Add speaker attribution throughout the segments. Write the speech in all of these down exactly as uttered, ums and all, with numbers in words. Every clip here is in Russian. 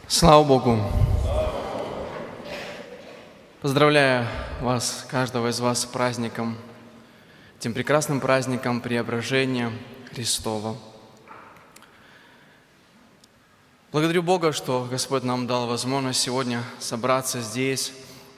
Speaker 1: Слава Богу! Поздравляю вас, каждого из вас, с праздником, тем прекрасным праздником Преображения Христова. Благодарю Бога, что Господь нам дал возможность сегодня собраться здесь.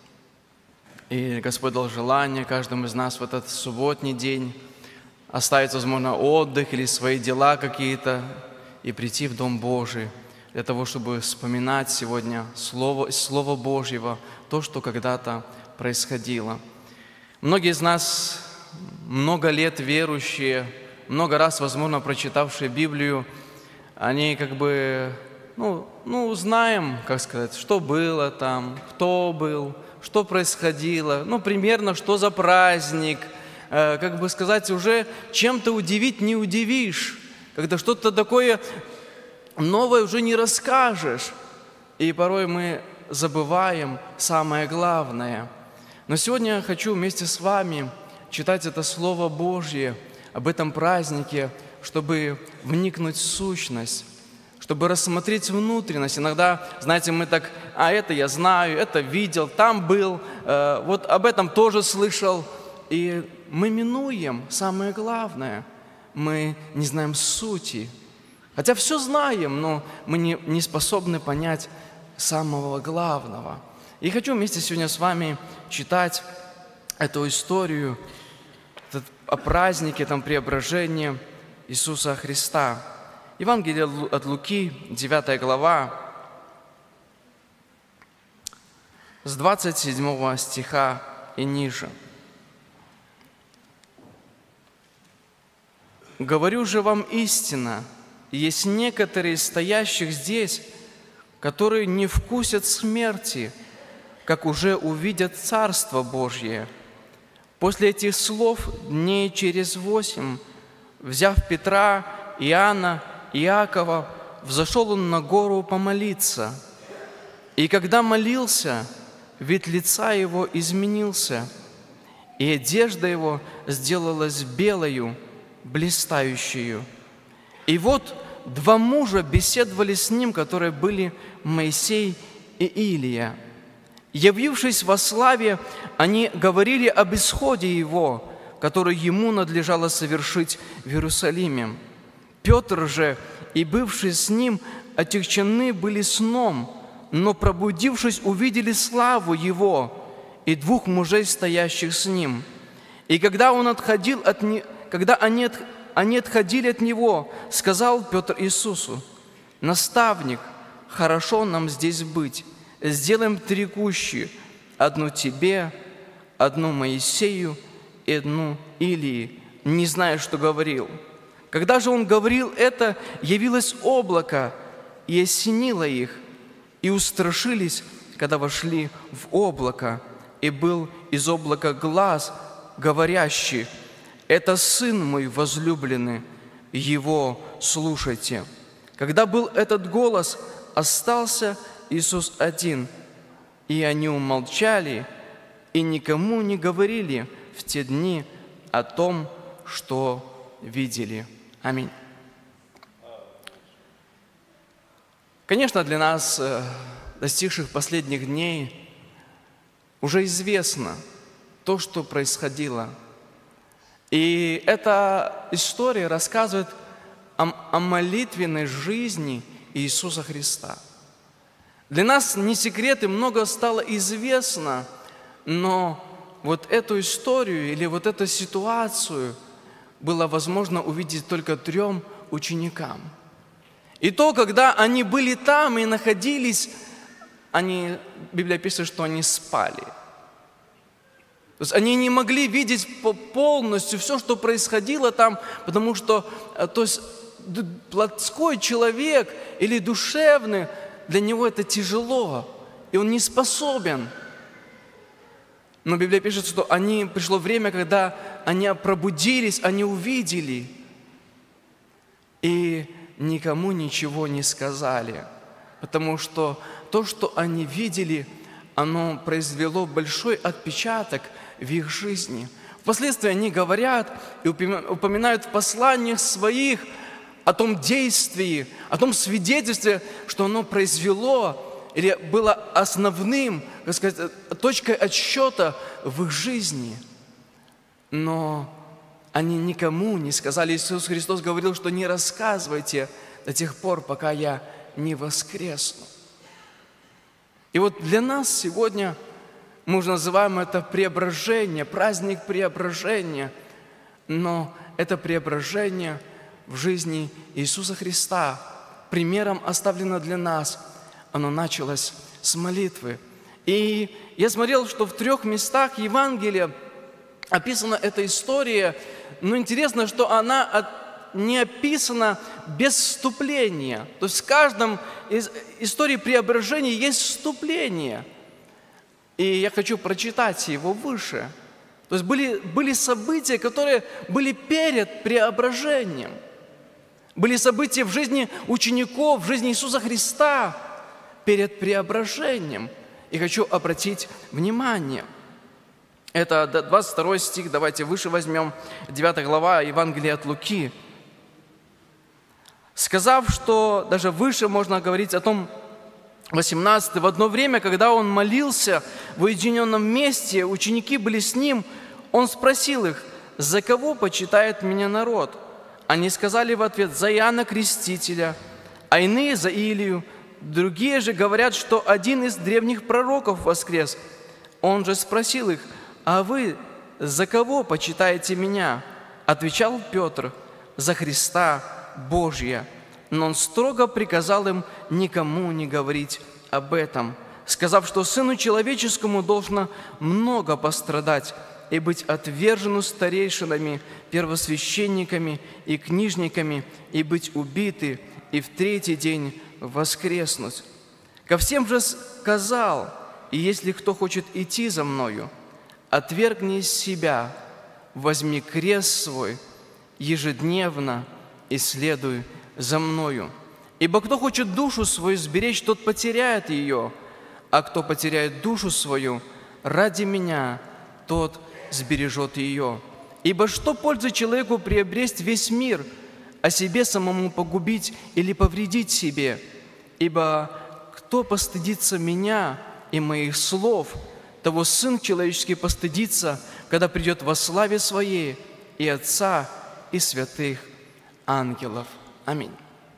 Speaker 1: И Господь дал желание каждому из нас в этот субботний день оставить, возможно, отдых или свои дела какие-то и прийти в Дом Божий для того, чтобы вспоминать сегодня Слово, Слово Божьего, то, что когда-то происходило. Многие из нас, много лет верующие, много раз, возможно, прочитавшие Библию, они как бы, ну, ну, знаем, как сказать, что было там, кто был, что происходило, ну, примерно, что за праздник, э, как бы сказать, уже чем-то удивить не удивишь, когда что-то такое новое уже не расскажешь, и порой мы забываем самое главное. Но сегодня я хочу вместе с вами читать это Слово Божье об этом празднике, чтобы вникнуть в сущность, чтобы рассмотреть внутренность. Иногда, знаете, мы так, а это я знаю, это видел, там был, э, вот об этом тоже слышал. И мы минуем самое главное, мы не знаем сути. Хотя все знаем, но мы не, не способны понять самого главного. И хочу вместе сегодня с вами читать эту историю этот, о празднике, там, преображения Иисуса Христа. Евангелие от Луки, девятая глава, с двадцать седьмого стиха и ниже. «Говорю же вам истинно, есть некоторые из стоящих здесь, которые не вкусят смерти, как уже увидят Царство Божье». После этих слов дней через восемь, взяв Петра, Иоанна, Иакова, взошел он на гору помолиться. И когда молился, вид лица его изменился, и одежда его сделалась белою, блистающую. И вот два мужа беседовали с ним, которые были Моисей и Илия. Явившись во славе, они говорили об исходе его, который ему надлежало совершить в Иерусалиме. Петр же и бывшие с ним отягчены были сном, но, пробудившись, увидели славу его и двух мужей, стоящих с ним. И когда он отходил от не... когда они от... они отходили от него, сказал Петр Иисусу: «Наставник, хорошо нам здесь быть. Сделаем три кущи: одну тебе, одну Моисею и одну Илии», не зная, что говорил. Когда же он говорил это, явилось облако и осенило их, и устрашились, когда вошли в облако, и был из облака глас, говорящий: «Это Сын мой возлюбленный, Его слушайте». Когда был этот голос, остался Иисус один, и они умолчали и никому не говорили в те дни о том, что видели. Аминь. Конечно, для нас, достигших последних дней, уже известно то, что происходило. И эта история рассказывает о, о молитвенной жизни Иисуса Христа. Для нас не секрет, и много стало известно, но вот эту историю или вот эту ситуацию было возможно увидеть только трем ученикам. И то, когда они были там и находились, они, Библия пишет, что они спали. То есть они не могли видеть полностью все, что происходило там, потому что то есть, плотской человек или душевный, для него это тяжело, и он не способен. Но Библия пишет, что они, пришло время, когда они пробудились, они увидели, и никому ничего не сказали, потому что то, что они видели, оно произвело большой отпечаток в их жизни. Впоследствии они говорят и упоминают в посланиях своих о том действии, о том свидетельстве, что оно произвело или было основным, так сказать, точкой отсчета в их жизни. Но они никому не сказали. Иисус Христос говорил, что не рассказывайте до тех пор, пока я не воскресну. И вот для нас сегодня мы уже называем это преображение, праздник преображения, но это преображение в жизни Иисуса Христа, примером оставлено для нас. Оно началось с молитвы. И я смотрел, что в трех местах Евангелия описана эта история, но интересно, что она от, не описана без вступления. То есть в каждом из истории преображения есть вступление. И я хочу прочитать его выше. То есть были, были события, которые были перед преображением. Были события в жизни учеников, в жизни Иисуса Христа перед преображением. И хочу обратить внимание. Это двадцать второй стих, давайте выше возьмем, девятая глава Евангелия от Луки. Сказав, что даже выше можно говорить о том, восемнадцатый, в одно время, когда он молился в уединенном месте, ученики были с ним, он спросил их: «За кого почитает меня народ?» Они сказали в ответ: «За Иоанна Крестителя, а иные за Илию, другие же говорят, что один из древних пророков воскрес». Он же спросил их: «А вы за кого почитаете меня?» Отвечал Петр: «За Христа Божия». Но он строго приказал им никому не говорить об этом, сказав, что Сыну Человеческому должно много пострадать и быть отвержену старейшинами, первосвященниками и книжниками, и быть убиты, и в третий день воскреснуть. Ко всем же сказал: «И если кто хочет идти за Мною, отвергни себя, возьми крест свой ежедневно и следуй за Мною. Ибо кто хочет душу свою сберечь, тот потеряет ее, а кто потеряет душу свою ради Меня, тот сбережет ее. Ибо что пользы человеку приобресть весь мир, а себе самому погубить или повредить себе? Ибо кто постыдится Меня и Моих слов, того Сын Человеческий постыдится, когда придет во славе Своей и Отца, и святых ангелов». Аминь.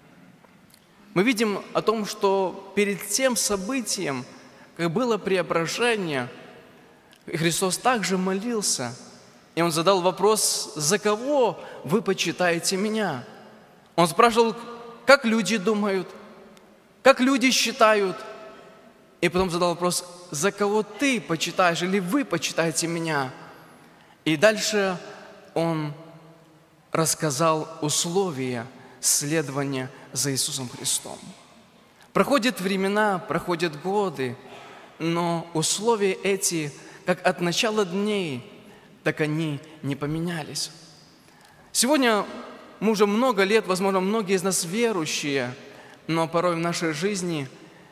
Speaker 1: Мы видим о том, что перед тем событием, как было преображение, Христос также молился, и Он задал вопрос: «За кого вы почитаете Меня?» Он спрашивал, как люди думают, как люди считают, и потом задал вопрос: «За кого ты почитаешь или вы почитаете Меня?» И дальше Он рассказал условия следования за Иисусом Христом. Проходят времена, проходят годы, но условия эти, как от начала дней, так они не поменялись. Сегодня мы уже много лет, возможно, многие из нас верующие, но порой в нашей жизни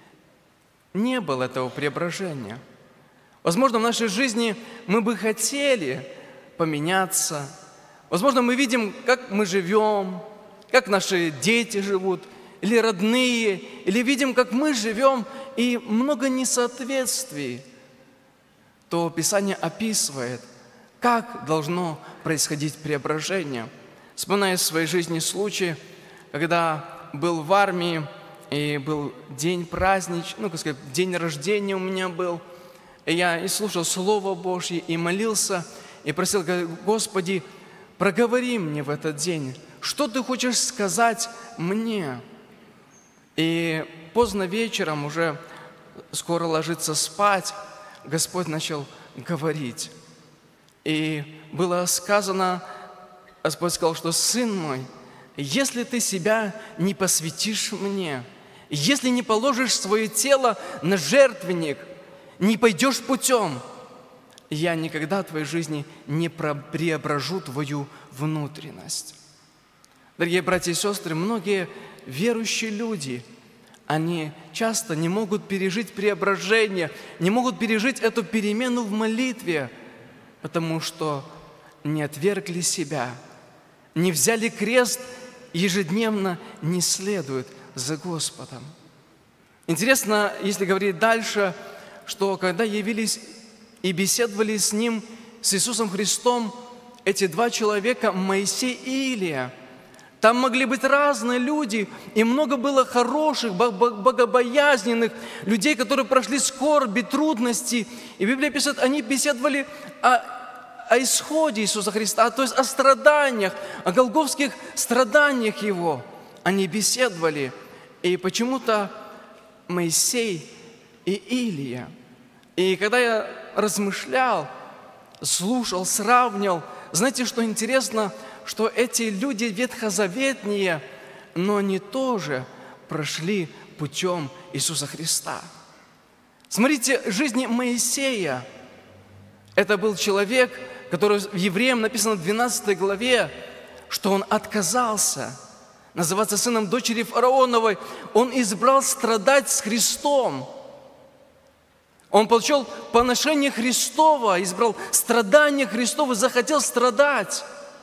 Speaker 1: не было этого преображения. Возможно, в нашей жизни мы бы хотели поменяться. Возможно, мы видим, как мы живем, как наши дети живут, или родные, или видим, как мы живем, и много несоответствий. То Писание описывает, как должно происходить преображение. Вспоминаю в своей жизни случай, когда был в армии, и был день праздничный, ну, как сказать, день рождения у меня был. И я и слушал Слово Божье, и молился, и просил: «Господи, проговори мне в этот день, что Ты хочешь сказать мне?» И поздно вечером, уже скоро ложиться спать, Господь начал говорить. И было сказано, Господь сказал, что: «Сын мой, если ты себя не посвятишь Мне, если не положишь свое тело на жертвенник, не пойдешь путем, я никогда в твоей жизни не преображу твою внутренность». Дорогие братья и сестры, многие верующие люди, они часто не могут пережить преображение, не могут пережить эту перемену в молитве, потому что не отвергли себя, не взяли крест ежедневно не следует за Господом. Интересно, если говорить дальше, что когда явились и беседовали с Ним, с Иисусом Христом, эти два человека, Моисей и Илия, там могли быть разные люди, и много было хороших, богобоязненных людей, которые прошли скорби, трудности. И Библия пишет, они беседовали о, о исходе Иисуса Христа, то есть о страданиях, о голгофских страданиях Его. Они беседовали, и почему-то Моисей и Илия. И когда я размышлял, слушал, сравнивал, знаете, что интересно, что эти люди ветхозаветные, но они тоже прошли путем Иисуса Христа. Смотрите, жизнь Моисея. Это был человек, который в Евреям написано в двенадцатой главе, что он отказался называться сыном дочери фараоновой. Он избрал страдать с Христом. Он получил поношение Христова, избрал страдания Христова, захотел страдать.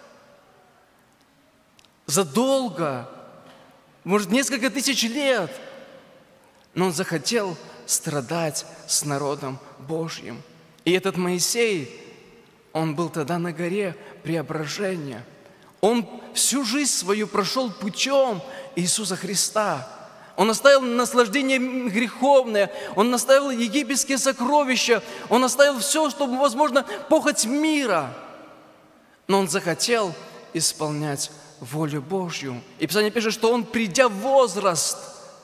Speaker 1: Задолго, может, несколько тысяч лет, но он захотел страдать с народом Божьим. И этот Моисей, он был тогда на горе преображения. Он всю жизнь свою прошел путем Иисуса Христа. Он оставил наслаждение греховное, он оставил египетские сокровища, он оставил все, что, возможно, похоть мира. Но он захотел исполнять волю Божью. И Писание пишет, что он, придя в возраст,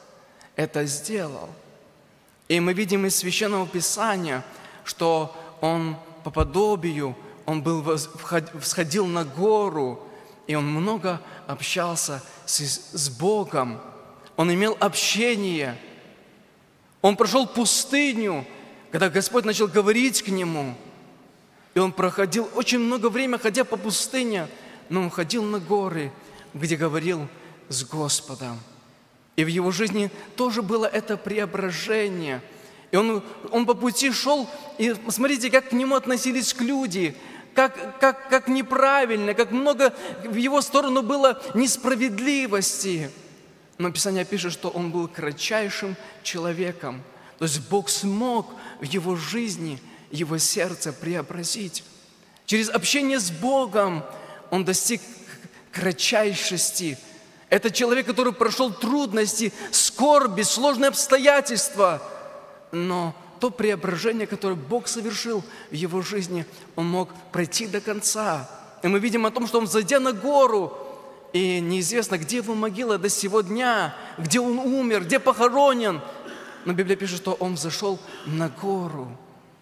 Speaker 1: это сделал. И мы видим из Священного Писания, что он по подобию, он был, всходил на гору, и он много общался с, с Богом. Он имел общение. Он прошел пустыню, когда Господь начал говорить к нему. И он проходил очень много времени, ходя по пустыне, но он ходил на горы, где говорил с Господом. И в его жизни тоже было это преображение. И он, он по пути шел, и смотрите, как к нему относились к люди, как, как, как неправильно, как много в его сторону было несправедливости. Но Писание пишет, что он был кратчайшим человеком. То есть Бог смог в его жизни, его сердце преобразить. Через общение с Богом он достиг кратчайшести. Это человек, который прошел трудности, скорби, сложные обстоятельства. Но то преображение, которое Бог совершил в его жизни, он мог пройти до конца. И мы видим о том, что он, зайдя на гору, и неизвестно, где его могила до сего дня, где он умер, где похоронен. Но Библия пишет, что он взошел на гору,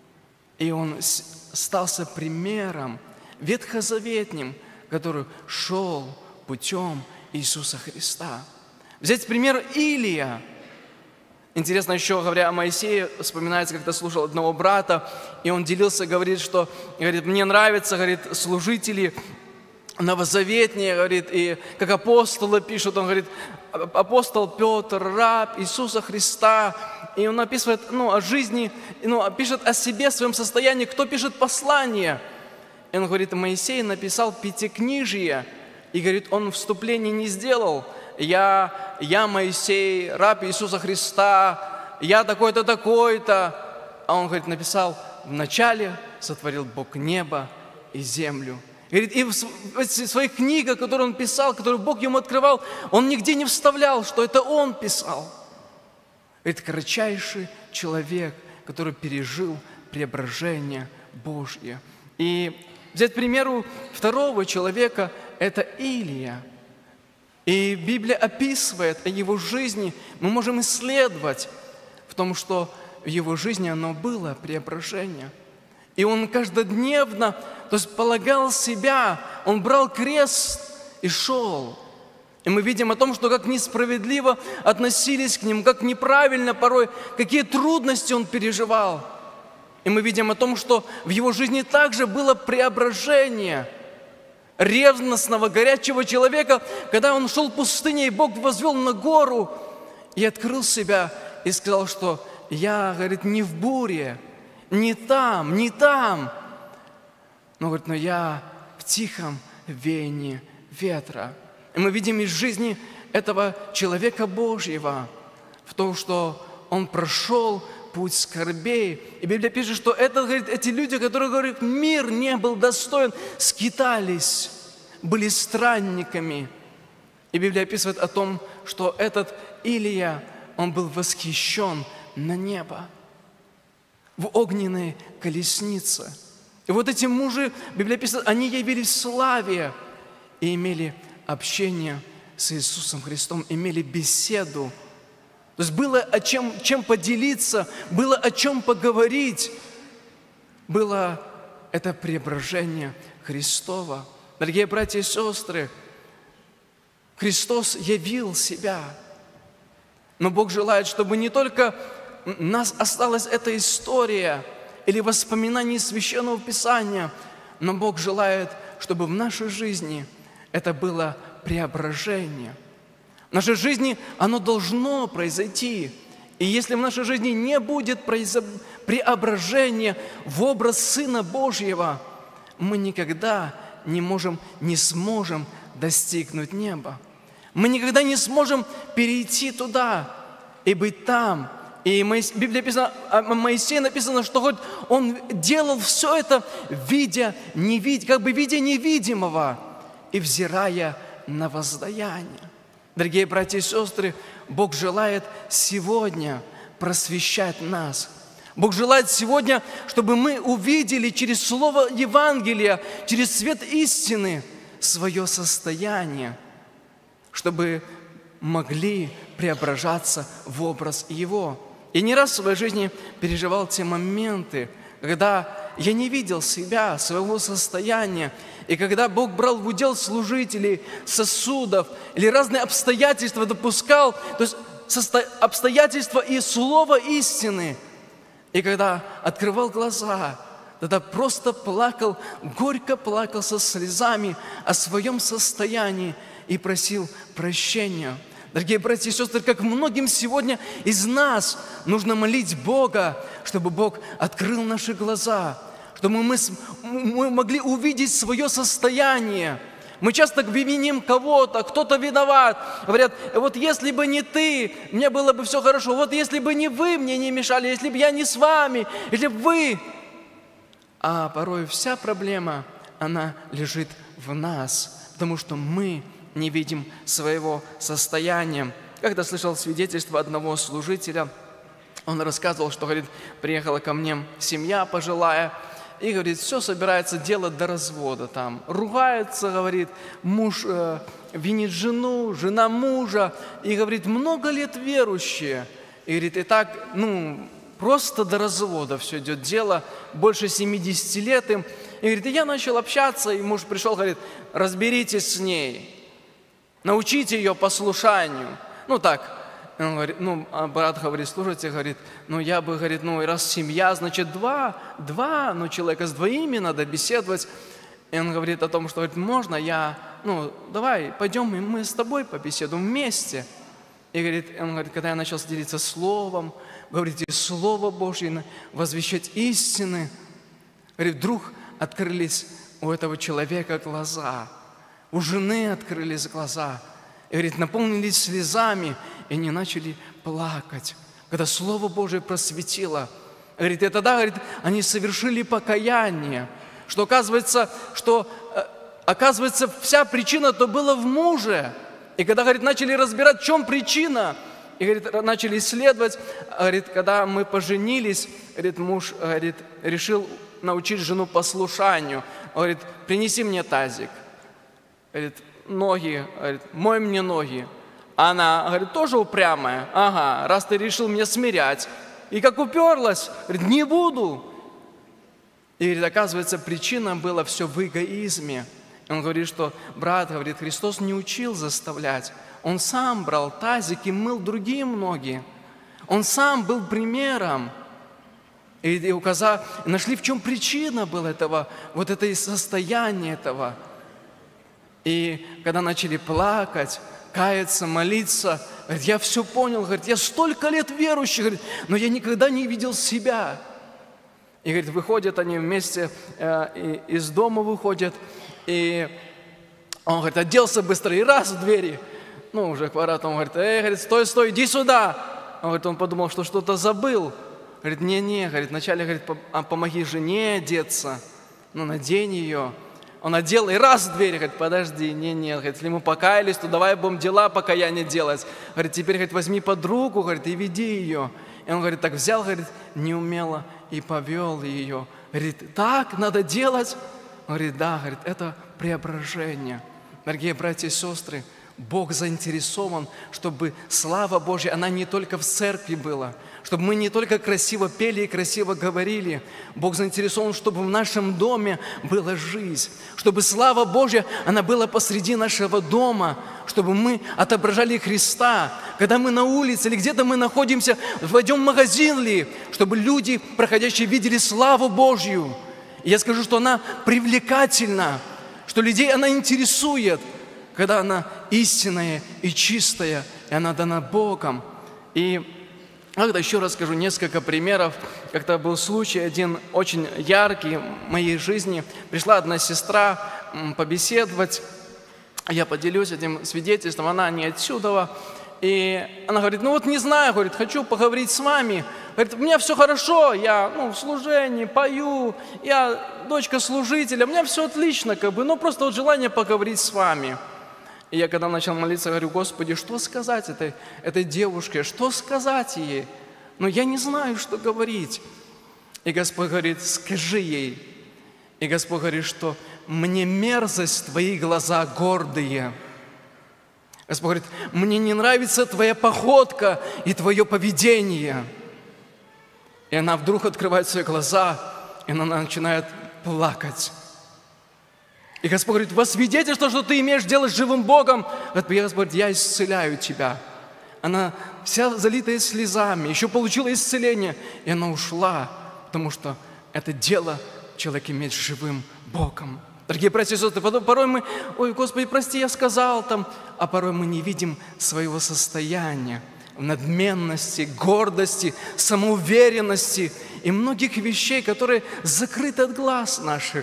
Speaker 1: и он стался примером ветхозаветним, который шел путем Иисуса Христа. Взять пример Илия. Интересно еще, говоря о Моисее, вспоминается, когда слушал одного брата, и он делился, говорит, что, говорит, мне нравятся, говорит, служители новозаветние, говорит, и как апостолы пишут, он говорит, апостол Петр, раб Иисуса Христа, и он описывает, ну, о жизни, ну, пишет о себе, о своем состоянии, кто пишет послание. И он говорит, Моисей написал пятикнижие, и говорит, он вступление не сделал. Я, я Моисей, раб Иисуса Христа, я такой-то, такой-то. А он, говорит, написал, вначале сотворил Бог небо и землю. Говорит, и в своих книгах, которые он писал, которые Бог ему открывал, он нигде не вставлял, что это он писал. Это кратчайший человек, который пережил преображение Божье. И взять, к примеру, второго человека, это Илия. И Библия описывает о его жизни, мы можем исследовать в том, что в его жизни оно было преображение. И он каждодневно, то есть полагал себя, он брал крест и шел. И мы видим о том, что как несправедливо относились к нему, как неправильно порой, какие трудности он переживал. И мы видим о том, что в его жизни также было преображение ревностного, горячего человека, когда он шел в пустыне, и Бог возвел на гору и открыл себя, и сказал, что я, говорит, не в буре, не там, не там, но, говорит, но я в тихом веянии ветра. И И мы видим из жизни этого человека Божьего в том, что он прошел путь скорбей. И Библия пишет, что это, говорит, эти люди, которые, говорят, мир не был достоин, скитались, были странниками. И Библия описывает о том, что этот Илия, он был восхищен на небо, в огненной колеснице. И вот эти мужи, Библия пишет, они явились в славе и имели общение с Иисусом Христом, имели беседу. То есть было о чем, чем поделиться, было о чем поговорить. Было это преображение Христова. Дорогие братья и сестры, Христос явил себя. Но Бог желает, чтобы не только у нас осталась эта история или воспоминания Священного Писания, но Бог желает, чтобы в нашей жизни это было преображение. В нашей жизни оно должно произойти. И если в нашей жизни не будет преображения в образ Сына Божьего, мы никогда не можем, не сможем достигнуть неба. Мы никогда не сможем перейти туда и быть там. И в Библии написано, о Моисее написано, что хоть он делал все это, видя, невид, как бы видя невидимого и взирая на воздаяние. Дорогие братья и сестры, Бог желает сегодня просвещать нас. Бог желает сегодня, чтобы мы увидели через Слово Евангелия, через свет истины свое состояние, чтобы могли преображаться в образ Его. И не раз в своей жизни переживал те моменты, когда я не видел себя, своего состояния, и когда Бог брал в удел служителей, сосудов, или разные обстоятельства допускал, то есть обстоятельства и слово истины, и когда открывал глаза, тогда просто плакал, горько плакал со слезами о своем состоянии и просил прощения. Дорогие братья и сестры, как многим сегодня из нас нужно молить Бога, чтобы Бог открыл наши глаза, чтобы мы, мы могли увидеть свое состояние. Мы часто виним кого-то, кто-то виноват. Говорят, вот если бы не ты, мне было бы все хорошо. Вот если бы не вы мне не мешали, если бы я не с вами, если бы вы. А порой вся проблема, она лежит в нас, потому что мы не видим своего состояния. Когда слышал свидетельство одного служителя, он рассказывал, что, говорит, приехала ко мне семья пожилая, и, говорит, все собирается делать до развода. Там ругается, говорит, муж э, винит жену, жена мужа, и, говорит, много лет верующие. И, говорит, и так, ну, просто до развода все идет дело, больше семидесяти лет им. И, говорит, и я начал общаться, и муж пришел, говорит, разберитесь с ней. Научите ее послушанию. Ну так, он говорит, ну, а брат говорит, слушайте, говорит, ну я бы, говорит, ну раз семья, значит два, два, ну человека с двоими надо беседовать. И он говорит о том, что, говорит, можно я, ну давай, пойдем, и мы с тобой побеседуем вместе. И говорит, он говорит, когда я начал делиться словом, говорить и Слово Божье, возвещать истины, говорит, вдруг открылись у этого человека глаза. У жены открылись глаза, и, говорит, наполнились слезами, и они начали плакать, когда Слово Божие просветило. Говорит, и тогда, говорит, они совершили покаяние, что оказывается, что, оказывается, вся причина-то была в муже. И когда, говорит, начали разбирать, в чем причина, и, говорит, начали исследовать, говорит, когда мы поженились, говорит, муж, говорит, решил научить жену послушанию. Говорит, принеси мне тазик. Говорит, ноги, говорит, мой мне ноги. Она, говорит, тоже упрямая. Ага, раз ты решил меня смирять. И как уперлась, говорит, не буду. И, говорит, оказывается, причина была все в эгоизме. И он говорит, что, брат, говорит, Христос не учил заставлять. Он сам брал тазик и мыл другие ноги. Он сам был примером. И, и указав, нашли, в чем причина была этого, вот это состояние этого. И когда начали плакать, каяться, молиться, говорит, я все понял, говорит, я столько лет верующий, говорит, но я никогда не видел себя. И, говорит, выходят они вместе, э, из дома выходят, и Он, говорит, оделся быстро и раз в двери. Ну, уже к воротам, он говорит, эй, говорит, стой, стой, иди сюда. Он, говорит, он подумал, что что-то забыл. Говорит, не-не, говорит, вначале, говорит, помоги жене одеться, ну, надень ее. Он одел и раз в двери, говорит, подожди, не-не, говорит, если мы покаялись, то давай будем дела покаяния делать. Говорит, теперь, говорит, возьми подругу, говорит, и веди ее. И он, говорит, так взял, говорит, неумело и повел ее. Говорит, так надо делать? Он говорит, да, говорит, это преображение. Дорогие братья и сестры, Бог заинтересован, чтобы слава Божья, она не только в церкви была, чтобы мы не только красиво пели и красиво говорили. Бог заинтересован, чтобы в нашем доме была жизнь, чтобы слава Божья, она была посреди нашего дома, чтобы мы отображали Христа. Когда мы на улице или где-то мы находимся, войдем в магазин ли, чтобы люди, проходящие, видели славу Божью. И я скажу, что она привлекательна, что людей она интересует, когда она истинная и чистая, и она дана Богом. И когда еще раз скажу несколько примеров. Как-то был случай один очень яркий в моей жизни. Пришла одна сестра побеседовать. Я поделюсь этим свидетельством. Она не отсюда. И она говорит, ну вот не знаю, говорит, хочу поговорить с вами. Говорит, у меня все хорошо, я ну, в служении, пою, я дочка служителя, у меня все отлично, как бы, но просто вот желание поговорить с вами. И я когда начал молиться, говорю, Господи, что сказать этой, этой девушке, что сказать ей? Ну, я не знаю, что говорить. И Господь говорит, скажи ей. И Господь говорит, что мне мерзость твои глаза гордые. Господь говорит, мне не нравится твоя походка и твое поведение. И она вдруг открывает свои глаза, и она начинает плакать. И Господь говорит, во свидетельство, что ты имеешь дело с живым Богом. Господь говорит, я исцеляю тебя. Она вся залитая слезами, еще получила исцеление. И она ушла, потому что это дело человек иметь с живым Богом. Дорогие братья и сестры, порой мы, ой, Господи, прости, я сказал там, а порой мы не видим своего состояния, надменности, гордости, самоуверенности и многих вещей, которые закрыты от глаз наших.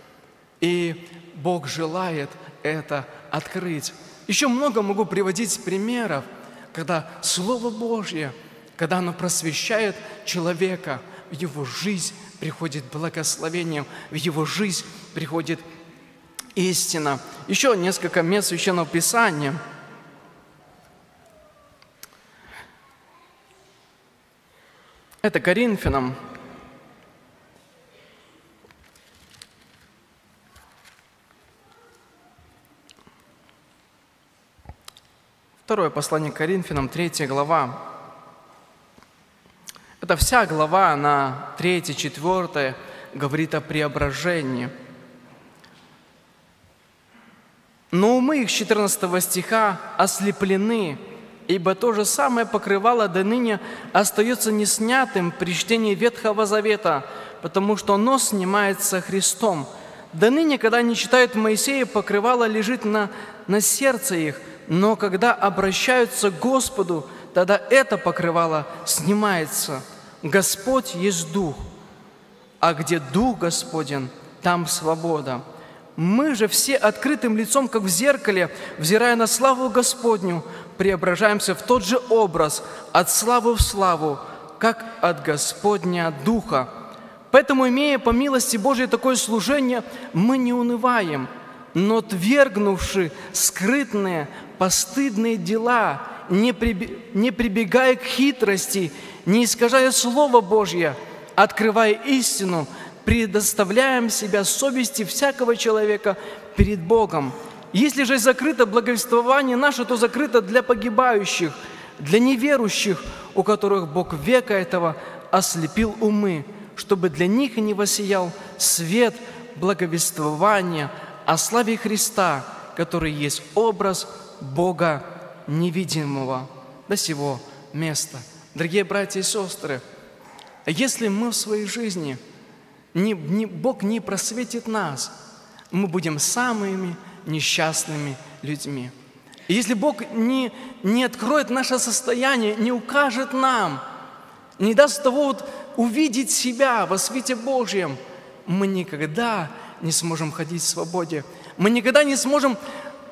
Speaker 1: И Бог желает это открыть. Еще много могу приводить примеров, когда Слово Божье, когда оно просвещает человека, в его жизнь приходит благословение, в его жизнь приходит истина. Еще несколько мест Священного Писания. Это Коринфянам. Второе послание к Коринфянам, третья глава. Это вся глава, она третья, четвертая, говорит о преображении. Но умы их, четырнадцатого стиха, ослеплены, ибо то же самое покрывало до ныне остается неснятым при чтении Ветхого Завета, потому что оно снимается Христом. До ныне, когда они читают Моисея, покрывало лежит на, на сердце их, но когда обращаются к Господу, тогда это покрывало снимается. Господь есть Дух, а где Дух Господень, там свобода. Мы же все открытым лицом, как в зеркале, взирая на славу Господню, преображаемся в тот же образ, от славы в славу, как от Господня Духа. Поэтому, имея по милости Божией такое служение, мы не унываем, но отвергнувши скрытные, постыдные дела, не прибегая к хитрости, не искажая Слово Божье, открывая истину, предоставляем себя совести всякого человека перед Богом. Если же закрыто благовествование наше, то закрыто для погибающих, для неверующих, у которых Бог века этого ослепил умы, чтобы для них не воссиял свет благовествования о славе Христа, который есть образ Бога невидимого. До сего места. Дорогие братья и сестры, если мы в своей жизни, не, не, Бог не просветит нас, мы будем самыми несчастными людьми. И если Бог не, не откроет наше состояние, не укажет нам, не даст того вот увидеть себя во свете Божьем, мы никогда не сможем ходить в свободе. Мы никогда не сможем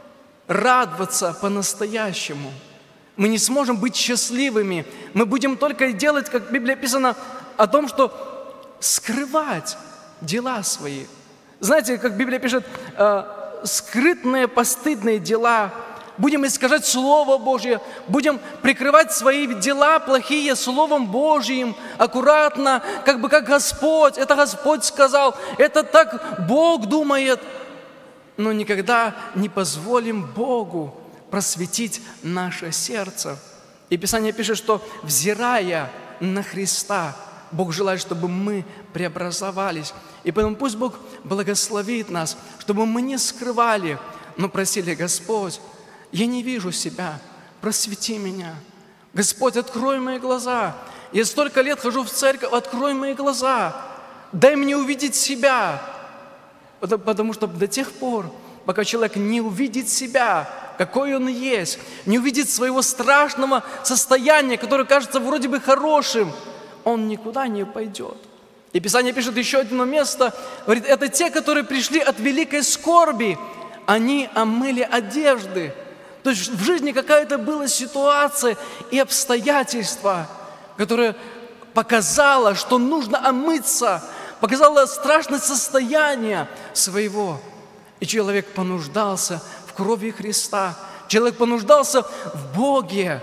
Speaker 1: радоваться по-настоящему. Мы не сможем быть счастливыми. Мы будем только делать, как в Библии написано, о том, что скрывать дела свои. Знаете, как Библия пишет, э, скрытные, постыдные дела. Будем искажать Слово Божье, будем прикрывать свои дела плохие Словом Божьим, аккуратно, как бы как Господь, это Господь сказал, это так Бог думает. Но никогда не позволим Богу просветить наше сердце. И Писание пишет, что взирая на Христа, Бог желает, чтобы мы преобразовались. И поэтому пусть Бог благословит нас, чтобы мы не скрывали, но просили: Господь, я не вижу себя, просвети меня. Господь, открой мои глаза. Я столько лет хожу в церковь, открой мои глаза. Дай мне увидеть себя. Потому что до тех пор, пока человек не увидит себя, какой он есть, не увидит своего страшного состояния, которое кажется вроде бы хорошим, он никуда не пойдет. И Писание пишет еще одно место, говорит, это те, которые пришли от великой скорби, они омыли одежды. То есть в жизни какая-то была ситуация и обстоятельства, которое показало, что нужно омыться, показало страшное состояние своего. И человек понуждался в крови Христа, человек понуждался в Боге.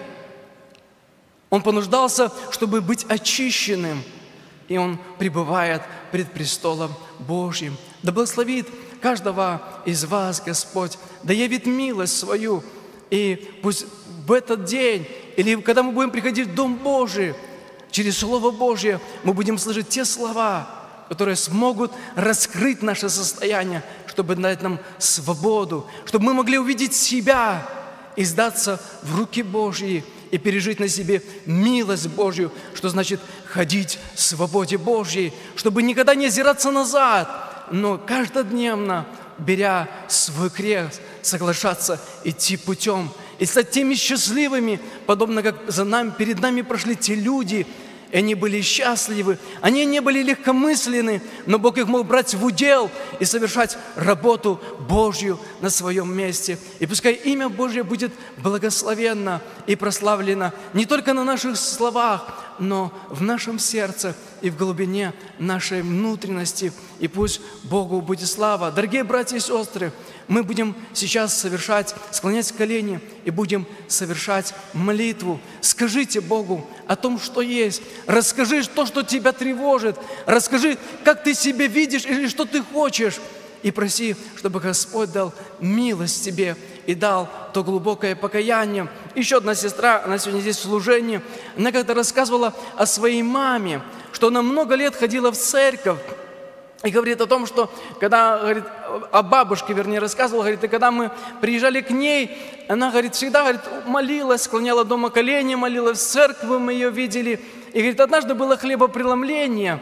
Speaker 1: Он понуждался, чтобы быть очищенным, и он пребывает пред престолом Божьим. Да благословит каждого из вас Господь, да явит милость свою. И пусть в этот день, или когда мы будем приходить в Дом Божий, через Слово Божье мы будем слышать те слова, которые смогут раскрыть наше состояние, чтобы дать нам свободу, чтобы мы могли увидеть себя и сдаться в руки Божьи и пережить на себе милость Божью, что значит ходить в свободе Божьей, чтобы никогда не озираться назад, но каждодневно, беря свой крест, соглашаться идти путем и стать теми счастливыми, подобно как за нами, перед нами прошли те люди, и они были счастливы, они не были легкомысленны, но Бог их мог брать в удел и совершать работу Божью на своем месте. И пускай имя Божье будет благословенно и прославлено не только на наших словах, но в нашем сердце и в глубине нашей внутренности. И пусть Богу будет слава. Дорогие братья и сестры, мы будем сейчас совершать, склонять колени и будем совершать молитву. Скажите Богу о том, что есть. Расскажи то, что тебя тревожит. Расскажи, как ты себя видишь или что ты хочешь. И проси, чтобы Господь дал милость тебе и дал то глубокое покаяние. Еще одна сестра, она сегодня здесь в служении, она как-то рассказывала о своей маме, что она много лет ходила в церковь, и говорит о том, что когда, говорит, о бабушке, вернее, рассказывала, говорит, и когда мы приезжали к ней, она, говорит, всегда, говорит, молилась, склоняла дома колени, молилась в церкви, мы ее видели. И, говорит, однажды было хлебопреломление,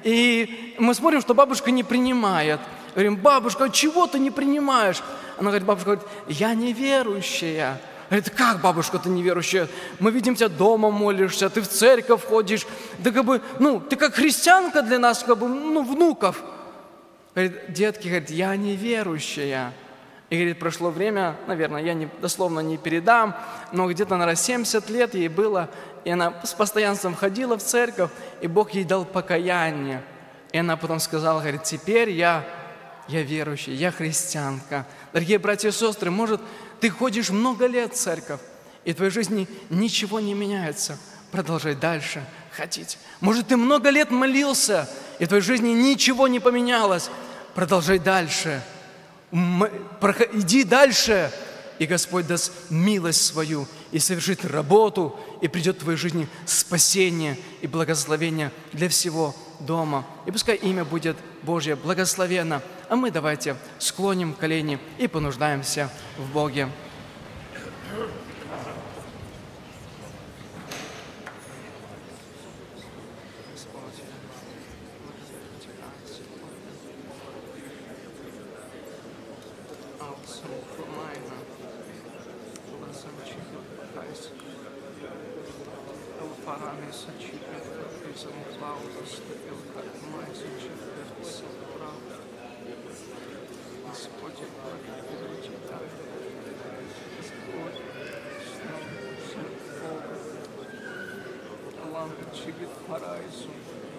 Speaker 1: и мы смотрим, что бабушка не принимает. Говорим, бабушка, чего ты не принимаешь? Она говорит, бабушка, говорит, я неверующая. Говорит, как, бабушка, ты неверующая? Мы видим тебя дома молишься, ты в церковь ходишь. Ты как бы, ну, ты как христианка для нас, как бы, ну, внуков. Говорит, детки, говорит, я неверующая. И, говорит, прошло время, наверное, я не, дословно не передам, но где-то, наверное, семьдесят лет ей было, и она с постоянством ходила в церковь, и Бог ей дал покаяние. И она потом сказала, говорит, теперь я, я верующая, я христианка. Дорогие братья и сестры, может, ты ходишь много лет в церковь, и в твоей жизни ничего не меняется. Продолжай дальше ходить. Может, ты много лет молился, и в твоей жизни ничего не поменялось. Продолжай дальше. Иди дальше, и Господь даст милость свою и совершит работу, и придет в твоей жизни спасение и благословение для всего дома. И пускай имя будет Божье благословенно. А мы давайте склоним колени и понуждаемся в Боге. Chibit Paraiso,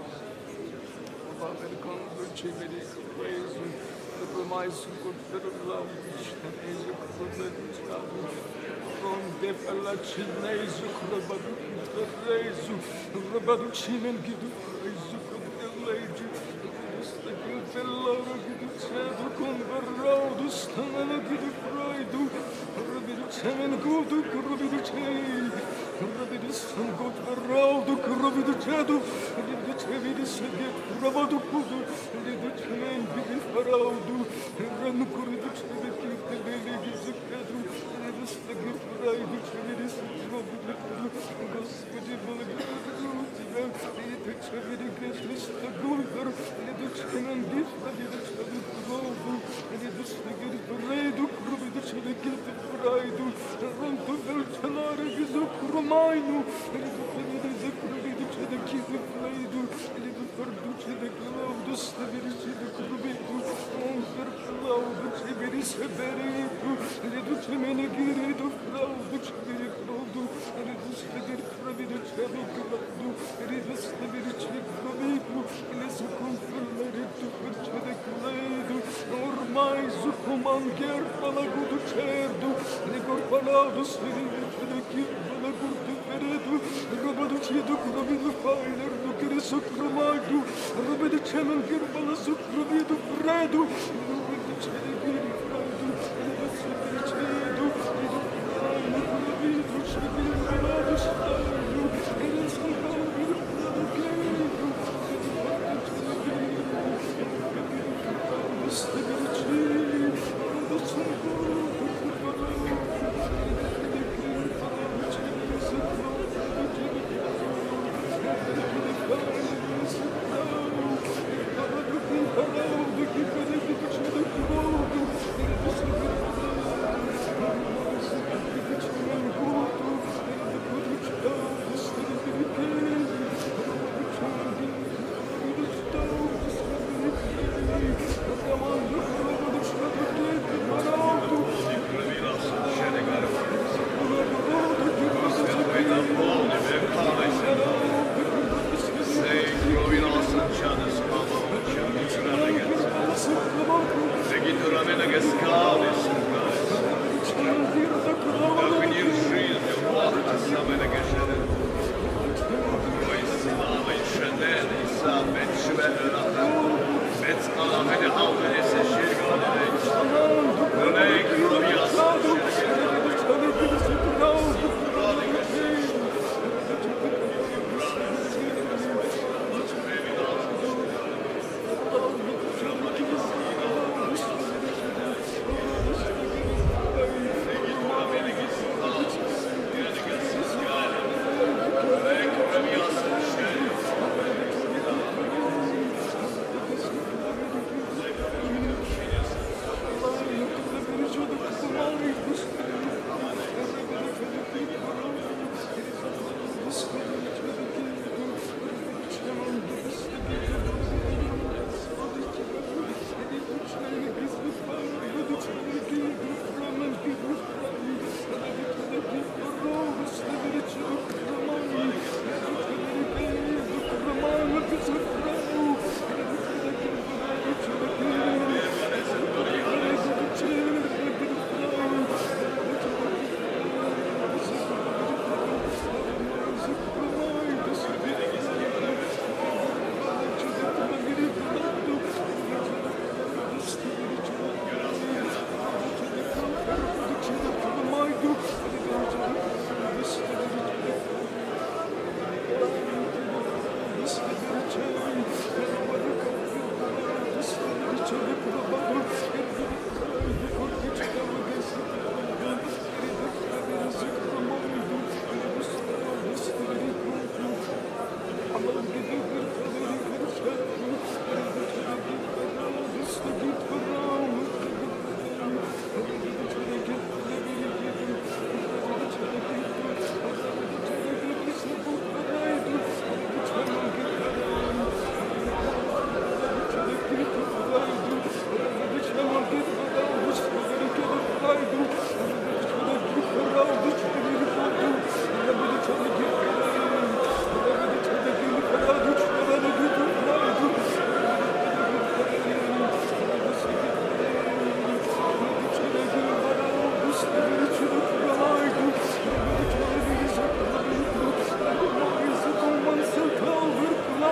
Speaker 1: Babel Congo Chibit Praise, the Promise good for the love, and Asia Kurban, from Depala Chinese, Kurabadu, the Rezu, Rabadu Chimen, give the praise of the lady, the good fellow, give the Sadu Converro, the Stamana, give the Pride, Rabidu Chaman, go to Kurabidu Chain. Rabidus and God around the Kurabidu Chadu, and in the Chavidus and get Rabadu Kudu, and in the Chaman begin Paraudu, and Ranukuridu Chaviki, the baby gives a cadu, and it is the gift for I, the Chavidus and Rabidu, and goes with the Bulgarian, the Chavidi Gracious, the Gulgar, and the Chaman gift, and the Chavid Rodu, and it is the gift for Radu, Kurabidu Chaviki, the Paraidu, and run to Velchanara is a Romaino, and it is a Kurabidu to the Kid of Ladu, and it is Farduce the Cloud, the Stability, the Kurabidu, and the Cloud, the Chibiris, a berry, and it is a Menagiri, the Cloud, the Chibiri Cloud, and it is the Kurabidu Chabi Cloud, and it is the Virichi Kurabidu, and it's a confirmed to put the Cloud, or my Zukuman Gerpalagu to Cherdu, and the Gorpalado, the Kid, the Gurtu Peredu, Robadu Chidu, Kurabidu Finer, the Kirisukramadu, Robadu Chaman Gerbala Sukrabidu Fredu, Robadu Chedi Fredu, and the Secretary, and the Kurabidu Chedi Fredu, and the Secretary, the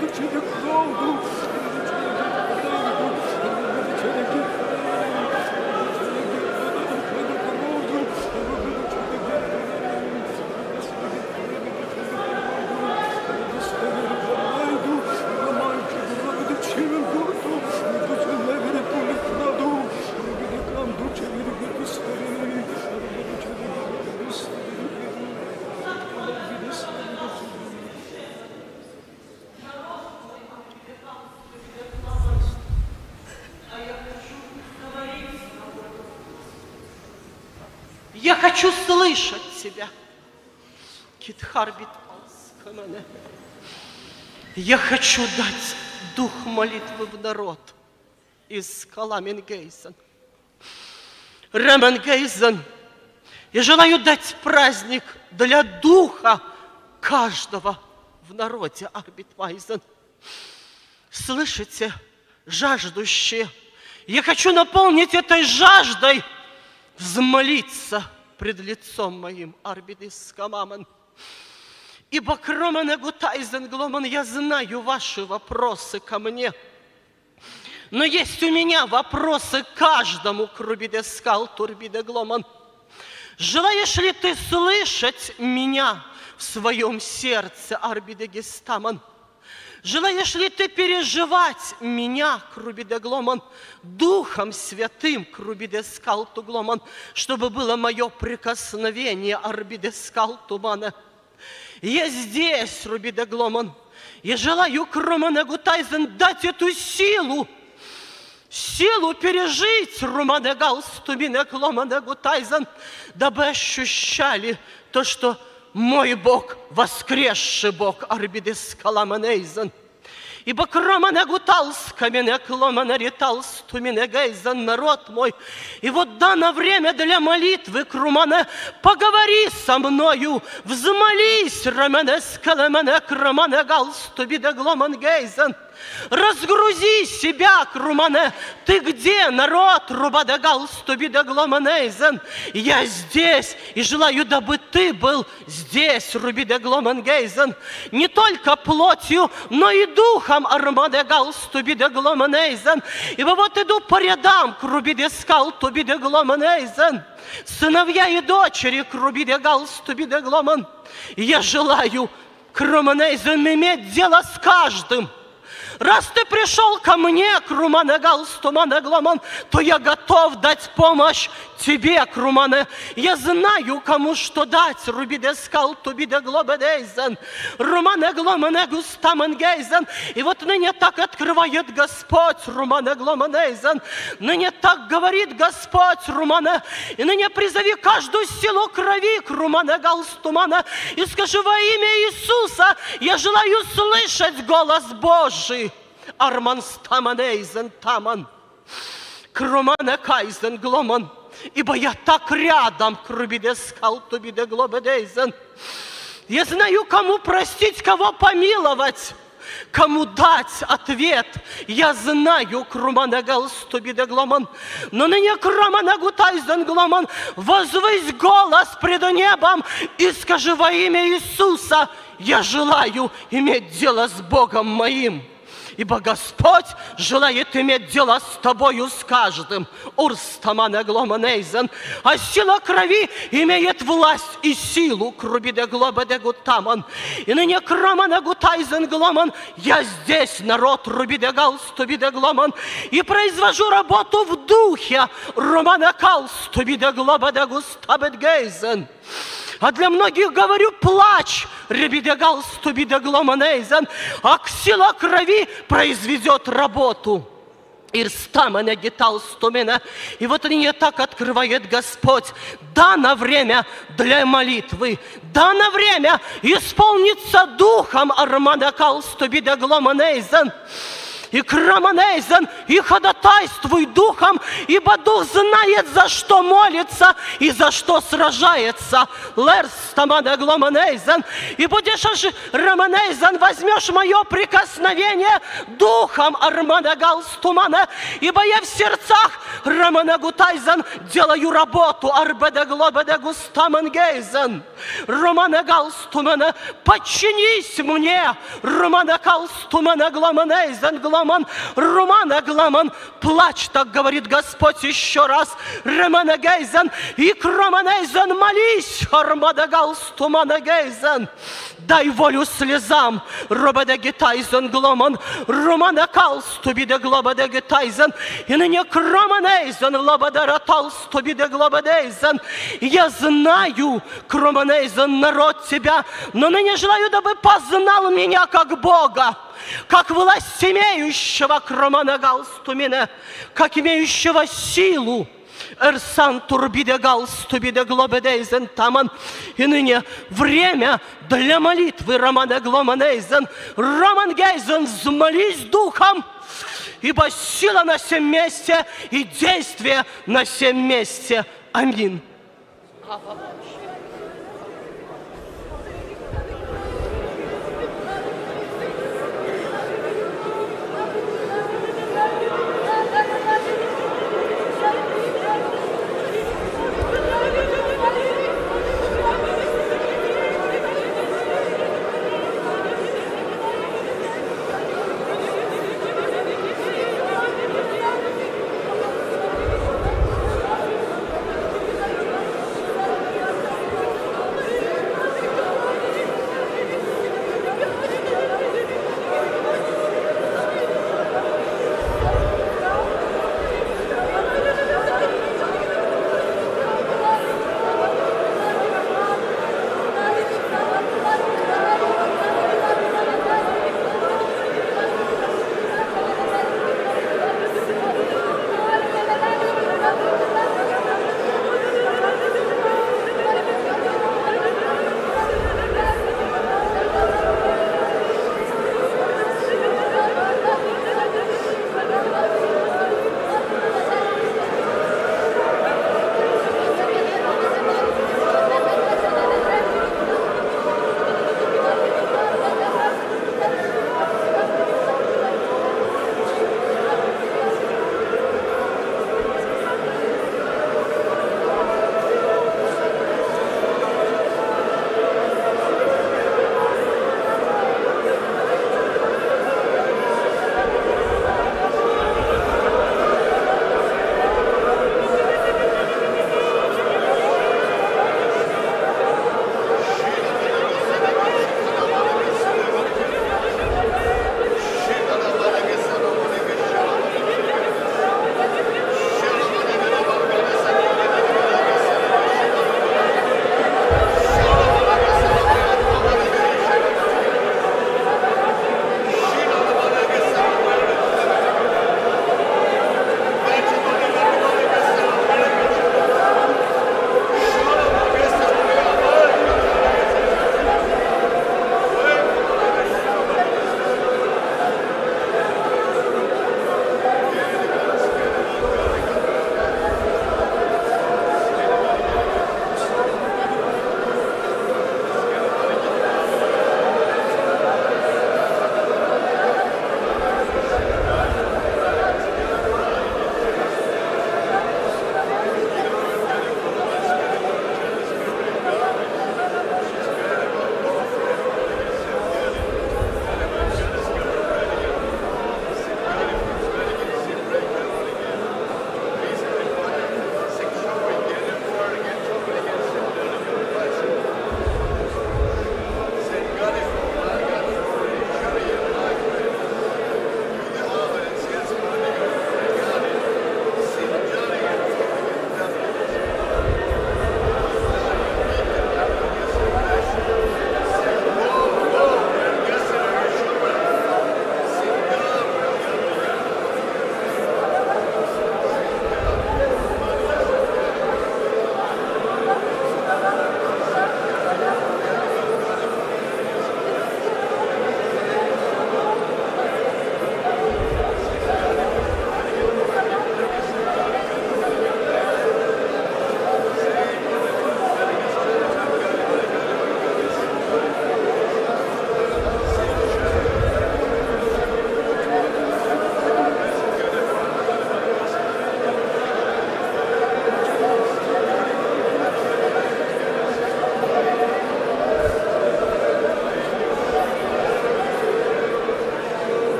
Speaker 2: Я хочу слышать тебя. Китхарбит Алскамане. Я хочу дать дух молитвы в народ из Каламенгейзен. Ременгейзен. Я желаю дать праздник для духа каждого в народе Арбитвайзен. Слышите, жаждущие, я хочу наполнить этой жаждой, взмолиться пред лицом моим, Арбидискамамен. Ибо кромане гутайзен гломан, я знаю ваши вопросы ко мне. Но есть у меня вопросы каждому, крубидескал турбидегломан. Желаешь ли ты слышать меня в своем сердце, Арбидегистаман? Желаешь ли ты переживать меня, Крубидегломан, Духом Святым, Крубидескалтугломан, чтобы было мое прикосновение, Арбидескалтумана? Я здесь, Рубидегломан, я желаю, Кроманегутайзен, дать эту силу, силу пережить, Руманегалстуминекломанегутайзен, дабы ощущали то, что мой Бог, воскресший Бог, Арбидескаламанейзен. Ибо кроманегуталскаменекломанариталстуминегейзен, народ мой. И вот дано время для молитвы, Крумане, поговори со мною, взмолись, Раменескаламанекроманегалстубидегломангейзен. Разгрузи себя, Крумане. Ты где, народ, Рубадегалстубидегломанейзен? Я здесь и желаю, дабы ты был здесь, Рубидегломангейзен. Не только плотью, но и духом, Армадегалстубидегломанейзен. Ибо вот иду по рядам, Крубидескалтубидегломанейзен. Сыновья и дочери, Крубидегалстубидегломан. Я желаю, Круманейзен, иметь дело с каждым. Раз ты пришел ко мне, Круманегалстуманегломан, то я готов дать помощь тебе, Крумане. Я знаю, кому что дать, Рубидескалтубидеглобедейзен, Руманегломанегустамангейзен. И вот ныне так открывает Господь, Руманегломанейзен. Ныне так говорит Господь, Румане. И ныне призови каждую силу крови, Круманегалстумана, и скажи: во имя Иисуса я желаю слышать голос Божий. Арманстаманейзен таман, Кроманекайзен гломан. Ибо я так рядом, Крубидескалтубидеглобедейзен. Я знаю, кому простить, кого помиловать, кому дать ответ. Я знаю, Круманегалстубидегломан. Но ныне, Кроманегутайзен гломан, возвысь голос пред небом и скажи: во имя Иисуса я желаю иметь дело с Богом моим. Ибо Господь желает иметь дело с тобою, с каждым. Урстаманегломанейзен. А сила крови имеет власть и силу, Крубидеглобедегутаман. И ныне, Кроманегутайзен гломан, я здесь, народ, Рубидегалстубидегломан, и произвожу работу в духе, Романекалстубидеглобедегустабедгейзен. А для многих говорю: плач, Ребидегалстубидегломанейзен, а сила крови произведет работу. Ирстаманегиталстумена. И вот ныне так открывает Господь: дано время для молитвы, дано время исполниться духом, Арманекалстубидегломанейзен. и краманейзен, и ходатайствуй духом, ибо дух знает, за что молится и за что сражается. Лерс тамана гломанейзен, и будешь аж раманейзен, возьмешь мое прикосновение духом армана галстумана, ибо я в сердцах рамана гутайзен делаю работу арбеда глобеда густамангейзен. Романа галстумана, подчинись мне, романа галстумана гломанейзен гломан, романа гломан, плачь, так говорит Господь еще раз, романа гейзен, и кроманейзен, молись, армада галстумана гейзен. Дай волю слезам, робеда гитайзен гломан, романа калстубида глобеда гитайзен, и ныне кроманейзен, лобеда раталстубида глобедейзен. Я знаю, кроманейзен, народ тебя, но ныне желаю, дабы познал меня как Бога, как власть имеющего кромана галстумина, как имеющего силу. Эрсан турбиде галстубиде глобедейзен таман. И ныне время для молитвы романа гломанейзен. Роман гейзен, взмолись духом, ибо сила на всем месте и действие на всем месте. Аминь.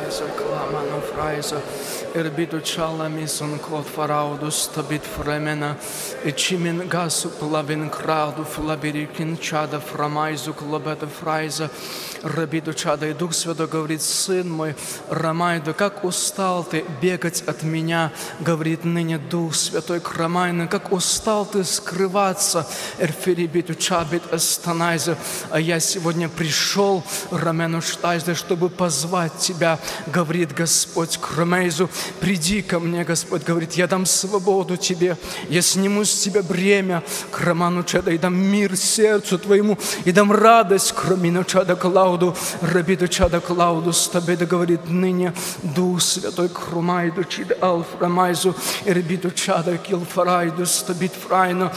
Speaker 1: фрайза, кламану фрайза, эрбиду чалами сон кот фарауду стабит фремена, и чимен гасу плавин крауду флаберикин чада фрамайзу клабета фрайза, рабиду чада. И Дух Святой говорит: сын мой, Рамайду, как устал ты бегать от меня, говорит ныне Дух Святой к Рамайну, как устал ты скрываться, эрферибиту чабит эстанайза, а я сегодня пришел, Рамену штайза, чтобы позвать тебя, говорит Господь к Рамейзу, приди ко мне, Господь говорит, я дам свободу тебе, я сниму с тебя бремя, к Раману чада, и дам мир сердцу твоему, и дам радость к Рамину чада Клауду, Рабиду чада Клауду, с тобой говорит ныне Дух Святой к Румайду, чид Алфрамайзу, и Рабиду чада Килфарайду, стабит фрайну,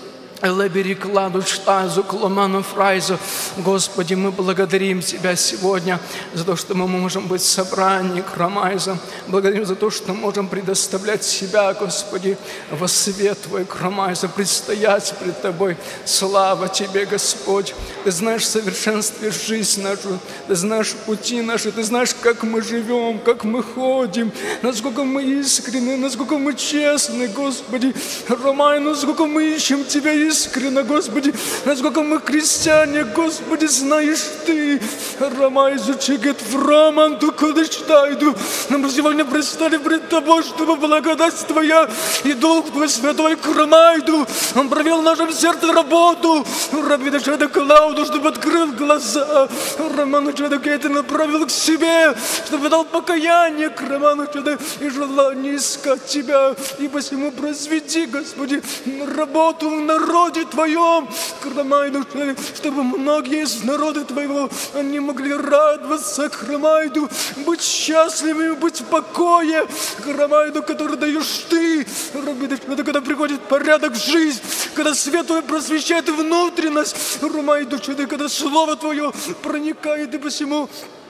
Speaker 1: Элебери кладу штазу, кломану фрайзу. Господи, мы благодарим Тебя сегодня за то, что мы можем быть в собрании Крамайза. Благодарим за то, что можем предоставлять себя, Господи, во свет Твой Крамайза, предстоять пред Тобой. Слава Тебе, Господь. Ты знаешь в совершенстве жизнь нашу, Ты знаешь пути наши, Ты знаешь, как мы живем, как мы ходим, насколько мы искренны, насколько мы честны, Господи. Ромай, насколько мы ищем Тебя искренне, Господи, насколько мы христиане, Господи, знаешь Ты. Ромай, изучигет в роман, ту кодыштайду. Нам сегодня предстали пред Тобой, чтобы благодать Твоя и Дух Твой Святой к Ромайду. Он провел в нашем сердце работу. Рабида Чада Клауду, чтобы открыл глаза. Роману Чада Кейта направил к себе, чтобы дал покаяние к Роману Чада и желание искать Тебя. И посему просвети, Господи, работу в народе Твоем, Крамайду, чтобы многие из народа Твоего, они могли радоваться, Крамайду, быть счастливыми, быть в покое, Крамайду, который даешь Ты, когда приходит порядок в жизнь, когда свет Твой просвещает внутренность, Крамайду, когда Слово Твое проникает, и посему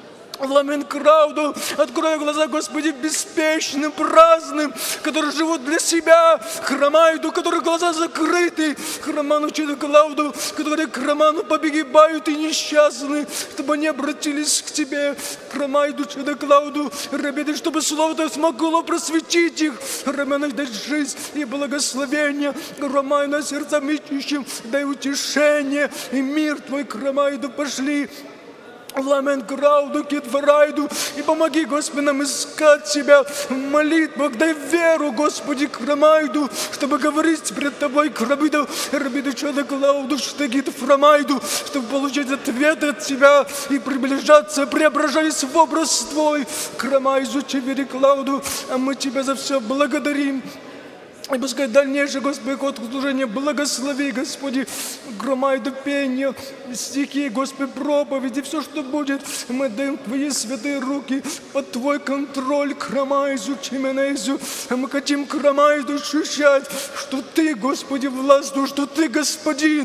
Speaker 1: Ламен Крауду, открой глаза, Господи, беспечным, праздным, которые живут для себя, Храмайду, у которых глаза закрыты, Храману Чеду Клауду, которые к Роману побегибают и несчастны, чтобы они обратились к Тебе, Храмайду Чеду Клауду, Рабиды, чтобы Слово Твое смогло просветить их, Роману дать жизнь и благословение, Ромай на сердцам ищущим, дай утешение и мир Твой, Храмайду, пошли. Ламен Крауду, Китварайду, и помоги, Господи, нам искать Тебя в молитвах, дай веру, Господи, к Рамайду, чтобы говорить пред Тобой, к Рабиду, Рабиду Чада Клауду, Штагит Фрамайду, чтобы получить ответы от Тебя и приближаться, преображаясь в образ Твой, к Рамайзу, Чевери Клауду, а мы Тебя за все благодарим. И пускай дальнейший, Господи, ход служения благослови, Господи, громайду пение, стихи, Господи, проповеди, все, что будет, мы даем Твои святые руки под Твой контроль, Крамайзу, Чименезу, а мы хотим Крамайзу ощущать, что Ты, Господи, властный, что Ты, Господин,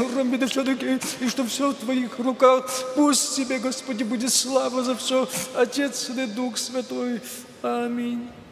Speaker 1: и что все в Твоих руках, пусть Тебе, Господи, будет слава за все, Отец и Дух Святой. Аминь.